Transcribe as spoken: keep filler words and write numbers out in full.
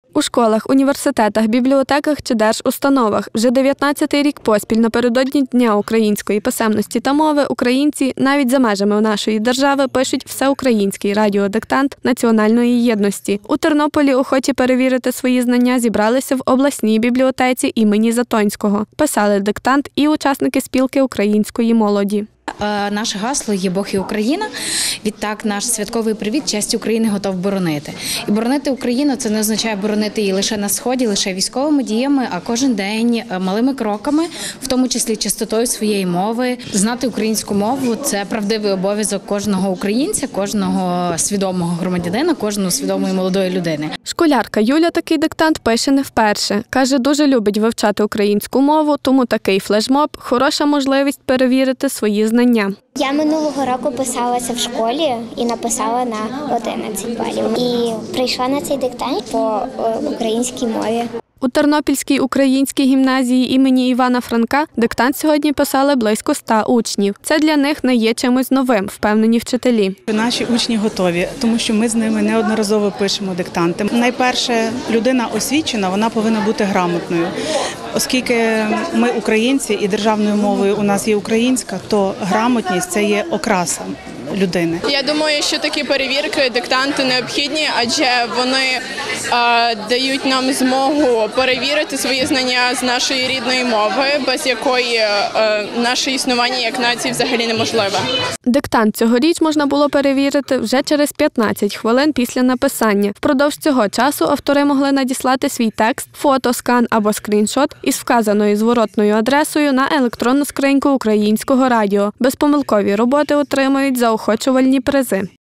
У школах, університетах, бібліотеках чи держустановах вже дев'ятнадцятий рік поспіль напередодні Дня української писемності та мови українці навіть за межами нашої держави пишуть всеукраїнський радіодиктант національної єдності. У Тернополі охочі перевірити свої знання зібралися в обласній бібліотеці імені Затонського. Писали диктант і учасники спілки української молоді. Наше гасло є «Бог і Україна». Відтак, наш святковий привіт «Честь України готов боронити». І боронити Україну – це не означає боронити її лише на Сході, лише військовими діями, а кожен день малими кроками, в тому числі чистотою своєї мови. Знати українську мову – це правдивий обов'язок кожного українця, кожного свідомого громадянина, кожної свідомої молодої людини. Школярка Юля такий диктант пише не вперше. Каже, дуже любить вивчати українську мову, тому такий флешмоб – хороша можливість перевірити свої знання. Я минулого року писалася в школі і написала на одинадцять балів. І прийшла на цей диктант по українській мові. У Тернопільській українській гімназії імені Івана Франка диктант сьогодні писали близько ста учнів. Це для них не є чимось новим, впевнені вчителі. Наші учні готові, тому що ми з ними неодноразово пишемо диктанти. Найперше, людина освічена, вона повинна бути грамотною. Оскільки ми українці і державною мовою у нас є українська, то грамотність – це є окраса людини. Я думаю, що такі перевірки, диктанти необхідні, адже вони а, дають нам змогу перевірити свої знання з нашої рідної мови, без якої а, наше існування як нації взагалі неможливе. Диктант цьогоріч можна було перевірити вже через п'ятнадцять хвилин після написання. Впродовж цього часу автори могли надіслати свій текст, фото, скан або скріншот із вказаною зворотною адресою на електронну скриньку Українського радіо. Безпомилкові роботи отримують заохочувальні призи.